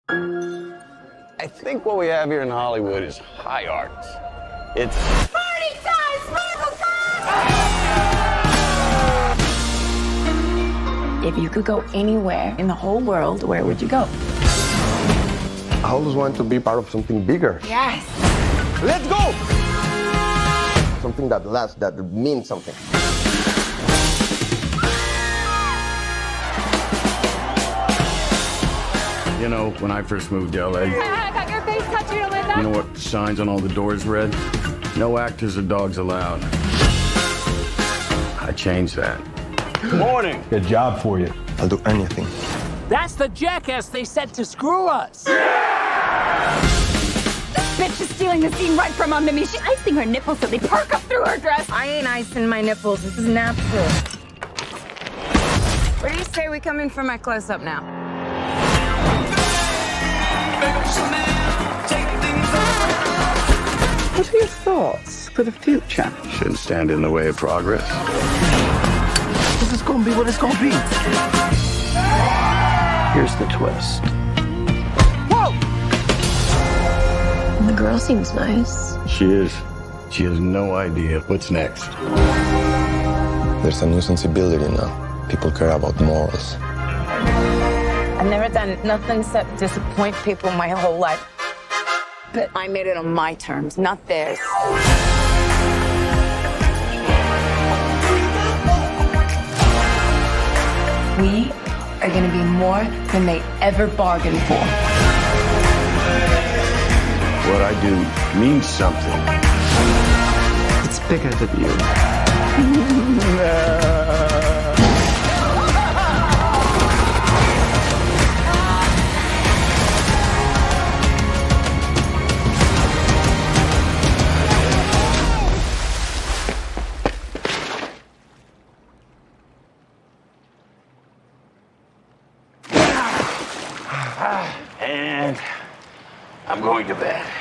I think what we have here in Hollywood is high art. It's party time, sparkle time! If you could go anywhere in the whole world, where would you go? I always want to be part of something bigger. Yes. Let's go! Something that lasts, that means something. You know, when I first moved to LA, I got your face tattooed on my back. you know what signs on all the doors read? No actors or dogs allowed. I changed that. Good morning. Good job for you. I'll do anything. That's the jackass they sent to screw us. Bitch is stealing the scene right from under me. She's icing her nipples so they perk up through her dress. I ain't icing my nipples. This is natural. Where do you say we come in for my close-up now? What are your thoughts for the future? Shouldn't stand in the way of progress. This is gonna be what it's gonna be. Here's the twist. Whoa! The girl seems nice. She is. She has no idea what's next. There's a new sensibility now. People care about morals. I've never done nothing except disappoint people my whole life. But I made it on my terms, not theirs. We are gonna be more than they ever bargained for. What I do means something. It's bigger than you. And I'm going to bed.